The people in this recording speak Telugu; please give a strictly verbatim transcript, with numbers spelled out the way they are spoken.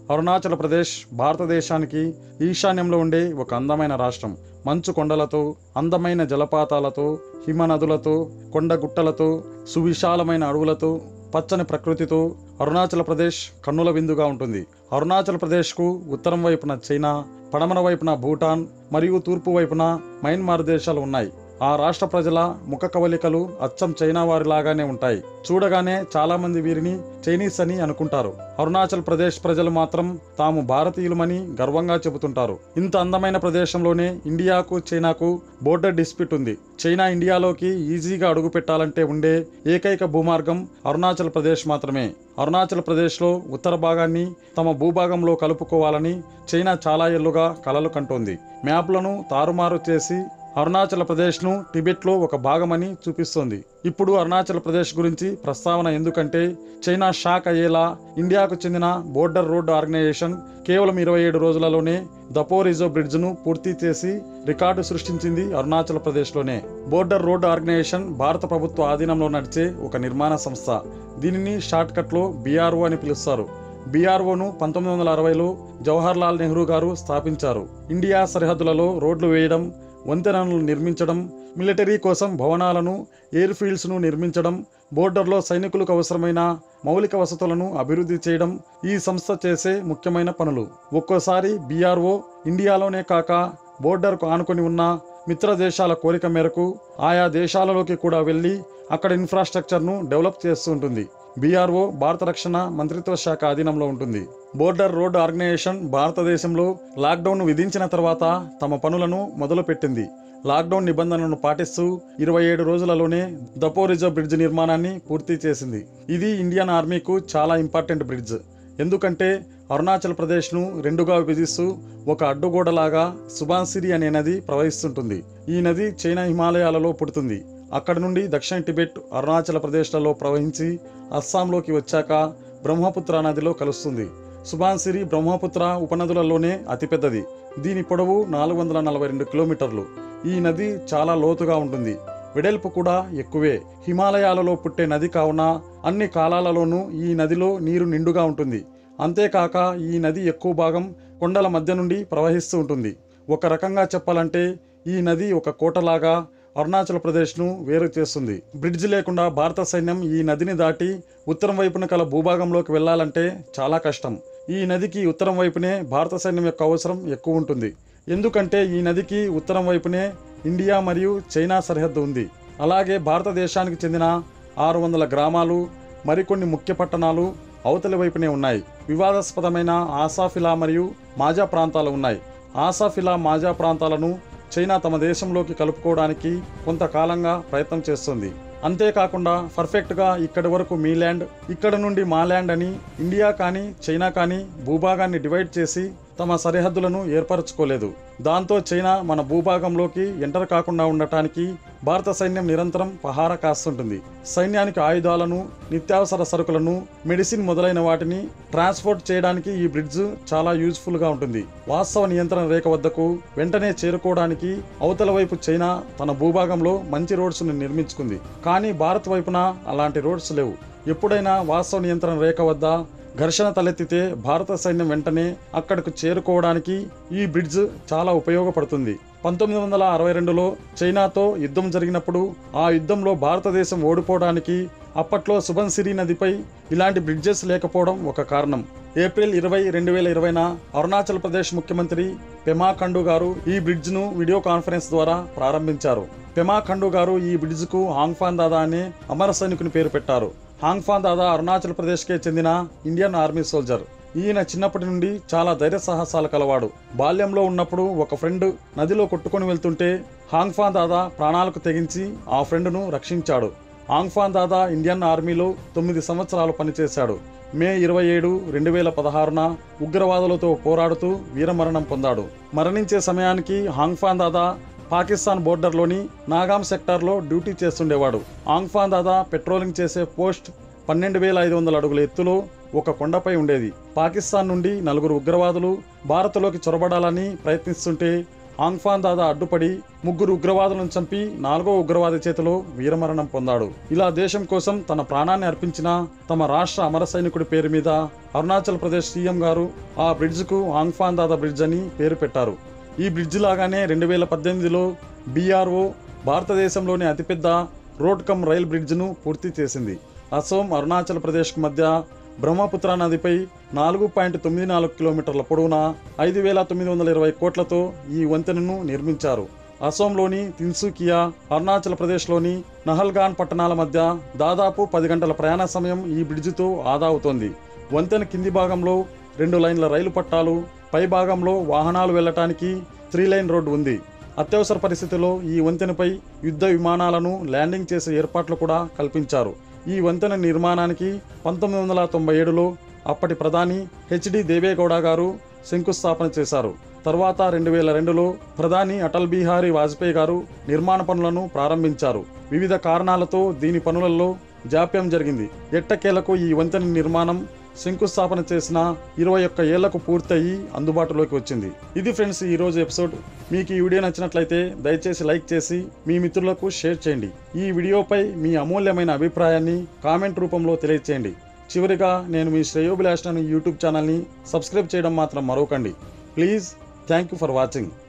అరుణాచల్ ప్రదేశ్ భారతదేశానికి ఈశాన్యంలో ఉండే ఒక అందమైన రాష్ట్రం. మంచు కొండలతో, అందమైన జలపాతాలతో, హిమనదులతో, కొండగుట్టలతో, సువిశాలమైన అడవులతో, పచ్చని ప్రకృతితో అరుణాచల్ ప్రదేశ్ కన్నుల విందుగా ఉంటుంది. అరుణాచల్ ప్రదేశ్కు ఉత్తరం వైపున చైనా, పడమర వైపున భూటాన్ మరియు తూర్పు వైపున మయన్మార్ దేశాలు ఉన్నాయి. ఆ రాష్ట్ర ప్రజల ముఖ కవలికలు అచ్చం చైనా వారిలాగానే ఉంటాయి. చూడగానే చాలా మంది వీరిని చైనీస్ అని అనుకుంటారు. అరుణాచల్ ప్రదేశ్ ప్రజలు మాత్రం తాము భారతీయులమని గర్వంగా చెబుతుంటారు. ఇంత అందమైన ప్రదేశంలోనే ఇండియాకు చైనాకు బోర్డర్ డిస్ప్యూట్ ఉంది. చైనా ఇండియాలోకి ఈజీగా అడుగు పెట్టాలంటే ఉండే ఏకైక భూమార్గం అరుణాచల్ ప్రదేశ్ మాత్రమే. అరుణాచల్ ప్రదేశ్లో ఉత్తర భాగాన్ని తమ భూభాగంలో కలుపుకోవాలని చైనా చాలా ఏళ్లుగా కలలు కంటోంది. మ్యాప్లను తారుమారు చేసి అరుణాచల్ ప్రదేశ్ను టిబెట్లో ఒక భాగమని చూపిస్తోంది. ఇప్పుడు అరుణాచల్ ప్రదేశ్ గురించి ప్రస్తావన ఎందుకంటే చైనా షాక్ అయ్యేలా ఇండియాకు చెందిన బోర్డర్ రోడ్ ఆర్గనైజేషన్ కేవలం ఇరవై ఏడు రోజులలోనే దపో రిజో బ్రిడ్జ్ను పూర్తి చేసి రికార్డు సృష్టించింది అరుణాచల్ ప్రదేశ్లోనే. బోర్డర్ రోడ్ ఆర్గనైజేషన్ భారత ప్రభుత్వ ఆధీనంలో నడిచే ఒక నిర్మాణ సంస్థ. దీనిని షార్ట్కట్లో బీఆర్ఓ అని పిలుస్తారు. బీఆర్ఓను పంతొమ్మిది వందల అరవైలో జవహర్ లాల్ నెహ్రూ గారు స్థాపించారు. ఇండియా సరిహద్దులలో రోడ్లు వేయడం, వంతెనలను నిర్మించడం, మిలిటరీ కోసం భవనాలను, ఎయిర్ ఫీల్డ్స్ను నిర్మించడం, బోర్డర్లో సైనికులకు అవసరమైన మౌలిక వసతులను అభివృద్ధి చేయడం ఈ సంస్థ చేసే ముఖ్యమైన పనులు. ఒక్కోసారి బీఆర్ఓ ఇండియాలోనే కాక బోర్డర్కు ఆనుకొని ఉన్న మిత్ర దేశాల కోరిక మేరకు ఆయా దేశాలలోకి కూడా వెళ్ళి అక్కడ ఇన్ఫ్రాస్ట్రక్చర్ను డెవలప్ చేస్తూ ఉంటుంది. బీఆర్ఓ భారత రక్షణ మంత్రిత్వ శాఖ అధీనంలో ఉంటుంది. బోర్డర్ రోడ్ ఆర్గనైజేషన్ భారతదేశంలో లాక్డౌన్ విధించిన తర్వాత తమ పనులను మొదలుపెట్టింది. లాక్డౌన్ నిబంధనలను పాటిస్తూ ఇరవై ఏడు రోజులలోనే దపో రిజో బ్రిడ్జ్ నిర్మాణాన్ని పూర్తి చేసింది. ఇది ఇండియన్ ఆర్మీకు చాలా ఇంపార్టెంట్ బ్రిడ్జ్. ఎందుకంటే అరుణాచల్ ప్రదేశ్ను రెండుగా విభజిస్తూ ఒక అడ్డుగోడలాగా సుబాన్సిరి అనే నది ప్రవహిస్తుంటుంది. ఈ నది చైనా హిమాలయాలలో పుడుతుంది. అక్కడ నుండి దక్షిణ టిబెట్, అరుణాచల్ ప్రదేశ్లలో ప్రవహించి అస్సాంలోకి వచ్చాక బ్రహ్మపుత్ర నదిలో కలుస్తుంది. సుబాన్సిరి బ్రహ్మపుత్ర ఉపనదులలోనే అతిపెద్దది. దీని పొడవు నాలుగు వందల నలభై రెండు కిలోమీటర్లు. ఈ నది చాలా లోతుగా ఉంటుంది. వెడల్పు కూడా ఎక్కువే. హిమాలయాలలో పుట్టే నది కావున అన్ని కాలాలలోనూ ఈ నదిలో నీరు నిండుగా ఉంటుంది. అంతేకాక ఈ నది ఎక్కువ భాగం కొండల మధ్య నుండి ప్రవహిస్తూ ఉంటుంది. ఒక రకంగా చెప్పాలంటే ఈ నది ఒక కోటలాగా అరుణాచల్ ప్రదేశ్ను వేరు చేస్తుంది. బ్రిడ్జ్ లేకుండా భారత సైన్యం ఈ నదిని దాటి ఉత్తరం వైపున కల భూభాగంలోకి వెళ్లాలంటే చాలా కష్టం. ఈ నదికి ఉత్తరం వైపునే భారత సైన్యం యొక్క అవసరం ఎక్కువ ఉంటుంది. ఎందుకంటే ఈ నదికి ఉత్తరం వైపునే ఇండియా మరియు చైనా సరిహద్దు ఉంది. అలాగే భారతదేశానికి చెందిన ఆరు వందల గ్రామాలు, మరికొన్ని ముఖ్య పట్టణాలు అవతలి వైపునే ఉన్నాయి. వివాదాస్పదమైన ఆసాఫిలా మరియు మాజా ప్రాంతాలు ఉన్నాయి. ఆసాఫిలా, మాజా ప్రాంతాలను చైనా తమ దేశంలోకి కలుపుకోవడానికి కొంతకాలంగా ప్రయత్నం చేస్తుంది. అంతేకాకుండా పర్ఫెక్ట్గా ఇక్కడి వరకు మీ ల్యాండ్, ఇక్కడ నుండి మా ల్యాండ్ అని ఇండియా కానీ చైనా కానీ భూభాగాన్ని డివైడ్ చేసి తమ సరిహద్దులను ఏర్పరచుకోలేదు. దాంతో చైనా మన భూభాగంలోకి ఎంటర్ కాకుండా ఉండటానికి భారత సైన్యం నిరంతరం పహారా కాస్తుంటుంది. సైన్యానికి ఆయుధాలను, నిత్యావసర సరుకులను, మెడిసిన్ మొదలైన వాటిని ట్రాన్స్పోర్ట్ చేయడానికి ఈ బ్రిడ్జ్ చాలా యూజ్ఫుల్గా ఉంటుంది. వాస్తవ నియంత్రణ రేఖ వద్దకు వెంటనే చేరుకోవడానికి అవతల వైపు చైనా తన భూభాగంలో మంచి రోడ్స్ను నిర్మించుకుంది. కానీ భారత్ వైపున అలాంటి రోడ్స్ లేవు. ఎప్పుడైనా వాస్తవ నియంత్రణ రేఖ వద్ద ఘర్షణ తలెత్తితే భారత సైన్యం వెంటనే అక్కడకు చేరుకోవడానికి ఈ బ్రిడ్జ్ చాలా ఉపయోగపడుతుంది. పంతొమ్మిది వందల అరవై రెండులో చైనాతో యుద్ధం జరిగినప్పుడు ఆ యుద్ధంలో భారతదేశం ఓడిపోవడానికి అప్పట్లో సుబన్సిరి నదిపై ఇలాంటి బ్రిడ్జెస్ లేకపోవడం ఒక కారణం. ఏప్రిల్ ఇరవై రెండు వేల ఇరవైన అరుణాచల్ ప్రదేశ్ ముఖ్యమంత్రి పెమా ఖండు గారు ఈ బ్రిడ్జ్ను వీడియో కాన్ఫరెన్స్ ద్వారా ప్రారంభించారు. పెమా ఖండు గారు ఈ బ్రిడ్జ్కు హాంగ్ఫాన్ దాదా అనే అమర సైనికుని పేరు పెట్టారు. హాంగ్ఫాన్ దాదా అరుణాచల్ ప్రదేశ్కే చెందిన ఇండియన్ ఆర్మీ సోల్జర్. ఈయన చిన్నప్పటి నుండి చాలా ధైర్య సాహసాలు కలవాడు. బాల్యంలో ఉన్నప్పుడు ఒక ఫ్రెండ్ నదిలో కొట్టుకొని వెళ్తుంటే హాంగ్ఫాన్ దాదా ప్రాణాలకు తెగించి ఆ ఫ్రెండ్ను రక్షించాడు. హాంగ్ఫాన్ దాదా ఇండియన్ ఆర్మీలో తొమ్మిది సంవత్సరాలు పనిచేశాడు. మే ఇరవై ఏడు రెండు వేల పదహారున ఉగ్రవాదులతో పోరాడుతూ వీరమరణం పొందాడు. మరణించే సమయానికి హాంగ్ఫాన్ దాదా పాకిస్తాన్ బోర్డర్లోని నాగాం సెక్టార్లో డ్యూటీ చేస్తుండేవాడు. హాంగ్ఫాన్ దాదా పెట్రోలింగ్ చేసే పోస్ట్ పన్నెండు వేల ఐదు వందల అడుగుల ఎత్తులో ఒక కొండపై ఉండేది. పాకిస్తాన్ నుండి నలుగురు ఉగ్రవాదులు భారత్లోకి చొరబడాలని ప్రయత్నిస్తుంటే ఆంగ్ఫాన్ దాదా అడ్డుపడి ముగ్గురు ఉగ్రవాదులను చంపి నాలుగో ఉగ్రవాది చేతిలో వీరమరణం పొందాడు. ఇలా దేశం కోసం తన ప్రాణాన్ని అర్పించిన తమ రాష్ట్ర అమర సైనికుడి పేరు మీద అరుణాచల్ ప్రదేశ్ సీఎం గారు ఆ బ్రిడ్జ్కు ఆంగ్ఫాన్ దాదా బ్రిడ్జ్ అని పేరు పెట్టారు. ఈ బ్రిడ్జ్ లాగానే రెండు వేల పద్దెనిమిదిలో బీఆర్ఓ భారతదేశంలోని అతిపెద్ద రోడ్ కమ్ రైల్ బ్రిడ్జ్ను పూర్తి చేసింది. అసోం అరుణాచల్ ప్రదేశ్కు మధ్య బ్రహ్మపుత్ర నదిపై నాలుగు పాయింట్ తొమ్మిది నాలుగు కిలోమీటర్ల పొడవున ఐదు వేల తొమ్మిది వందల ఇరవై కోట్లతో ఈ వంతెనను నిర్మించారు. అసోంలోని తిన్సుకియా, అరుణాచల్ ప్రదేశ్లోని నహల్గాన్ పట్టణాల మధ్య దాదాపు పది గంటల ప్రయాణ సమయం ఈ బ్రిడ్జితో ఆదా అవుతోంది. వంతెన కింది భాగంలో రెండు లైన్ల రైలు పట్టాలు, పై భాగంలో వాహనాలు వెళ్లటానికి త్రీ లైన్ రోడ్డు ఉంది. అత్యవసర పరిస్థితిలో ఈ వంతెనపై యుద్ధ విమానాలను ల్యాండింగ్ చేసే ఏర్పాట్లు కూడా కల్పించారు. ఈ వంతెన నిర్మాణానికి పంతొమ్మిది వందల తొంభై ఏడులో అప్పటి ప్రధాని హెచ్డి దేవేగౌడ గారు శంకుస్థాపన చేశారు. తర్వాత రెండు వేల రెండులో ప్రధాని అటల్ బిహారీ వాజ్పేయి గారు నిర్మాణ పనులను ప్రారంభించారు. వివిధ కారణాలతో దీని పనులలో జాప్యం జరిగింది. ఎట్టకేలకు ఈ వంతెన నిర్మాణం శంకుస్థాపన చేసిన ఇరవై ఒక్క ఏళ్లకు పూర్తయి అందుబాటులోకి వచ్చింది. ఇది ఫ్రెండ్స్ ఈరోజు ఎపిసోడ్. మీకు ఈ వీడియో నచ్చినట్లయితే దయచేసి లైక్ చేసి మీ మిత్రులకు షేర్ చేయండి. ఈ వీడియోపై మీ అమూల్యమైన అభిప్రాయాన్ని కామెంట్ రూపంలో తెలియచేయండి. చివరిగా నేను మీ శ్రేయోభిలాష్ అనే యూట్యూబ్ ఛానల్ని సబ్స్క్రైబ్ చేయడం మాత్రం మరవకండి. Please. Thank you for watching.